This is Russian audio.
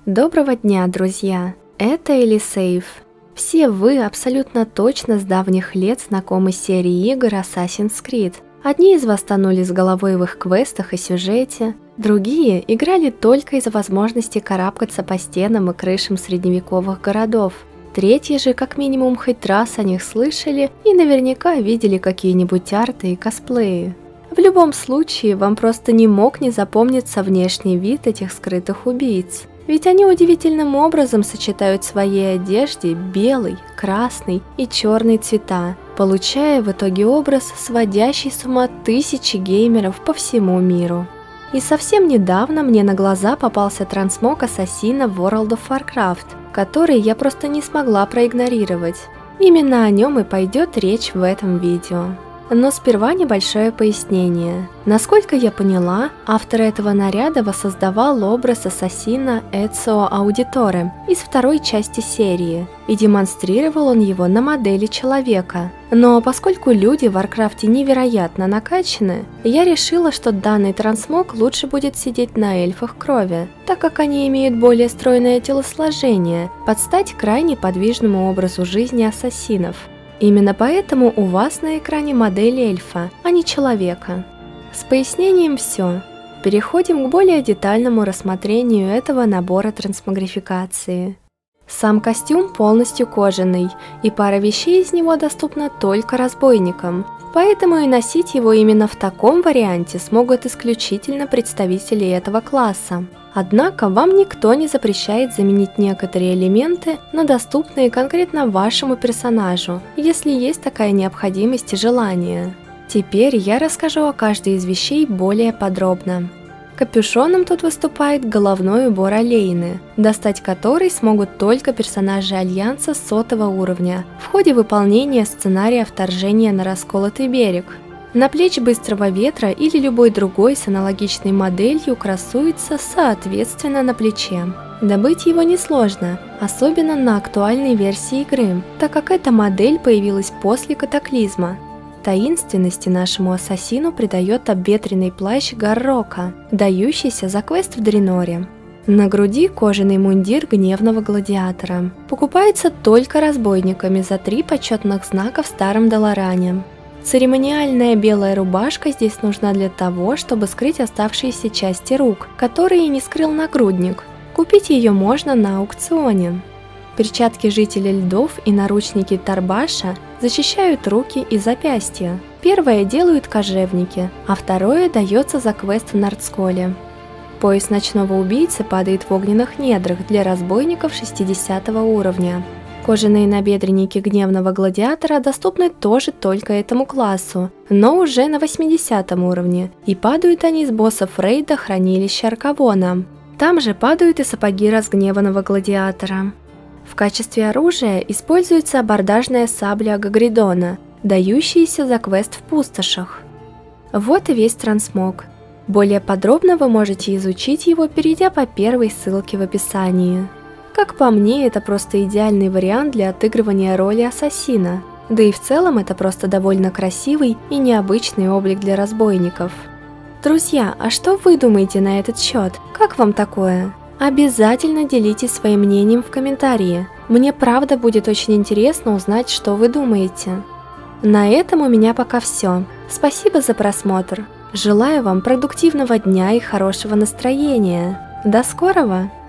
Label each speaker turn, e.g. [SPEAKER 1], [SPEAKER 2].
[SPEAKER 1] Доброго дня, друзья! Это Элисейв. Все вы абсолютно точно с давних лет знакомы с серией игр Assassin's Creed. Одни из вас тонули с головой в их квестах и сюжете, другие играли только из-за возможности карабкаться по стенам и крышам средневековых городов. Третьи же как минимум хоть раз о них слышали и наверняка видели какие-нибудь арты и косплеи. В любом случае, вам просто не мог не запомниться внешний вид этих скрытых убийц. Ведь они удивительным образом сочетают в своей одежде белый, красный и черный цвета, получая в итоге образ, сводящий с ума тысячи геймеров по всему миру. И совсем недавно мне на глаза попался трансмог ассасина в World of Warcraft, который я просто не смогла проигнорировать. Именно о нем и пойдет речь в этом видео. Но сперва небольшое пояснение. Насколько я поняла, автор этого наряда воссоздавал образ ассасина Эцио Аудиторе из второй части серии, и демонстрировал он его на модели человека. Но поскольку люди в Варкрафте невероятно накачаны, я решила, что данный трансмог лучше будет сидеть на эльфах крови, так как они имеют более стройное телосложение, под стать крайне подвижному образу жизни ассасинов. Именно поэтому у вас на экране модель эльфа, а не человека. С пояснением все. Переходим к более детальному рассмотрению этого набора трансмогрификации. Сам костюм полностью кожаный, и пара вещей из него доступна только разбойникам, поэтому и носить его именно в таком варианте смогут исключительно представители этого класса. Однако вам никто не запрещает заменить некоторые элементы на доступные конкретно вашему персонажу, если есть такая необходимость и желание. Теперь я расскажу о каждой из вещей более подробно. Капюшоном тут выступает головной убор Олейны, достать который смогут только персонажи Альянса 100-го уровня в ходе выполнения сценария вторжения на Расколотый берег. На плечи Быстрого Ветра или любой другой с аналогичной моделью красуется соответственно на плече. Добыть его несложно, особенно на актуальной версии игры, так как эта модель появилась после катаклизма. Таинственности нашему ассасину придает обветренный плащ Гаррока, дающийся за квест в Дреноре. На груди кожаный мундир Гневного Гладиатора. Покупается только разбойниками за 3 почетных знака в Старом Долоране. Церемониальная белая рубашка здесь нужна для того, чтобы скрыть оставшиеся части рук, которые не скрыл нагрудник. Купить ее можно на аукционе. Перчатки Жителя Льдов и наручники Тарбаша защищают руки и запястья. Первое делают кожевники, а второе дается за квест в Нардсколе. Пояс Ночного Убийцы падает в огненных недрах для разбойников 60 уровня. Кожаные набедренники Гневного Гладиатора доступны тоже только этому классу, но уже на 80 уровне, и падают они с боссов рейда Хранилища Аркавона. Там же падают и сапоги Разгневанного Гладиатора. В качестве оружия используется абордажная сабля Гагридона, дающаяся за квест в Пустошах. Вот и весь трансмог. Более подробно вы можете изучить его, перейдя по первой ссылке в описании. Как по мне, это просто идеальный вариант для отыгрывания роли ассасина, да и в целом это просто довольно красивый и необычный облик для разбойников. Друзья, а что вы думаете на этот счет? Как вам такое? Обязательно делитесь своим мнением в комментарии. Мне правда будет очень интересно узнать, что вы думаете. На этом у меня пока все. Спасибо за просмотр. Желаю вам продуктивного дня и хорошего настроения. До скорого!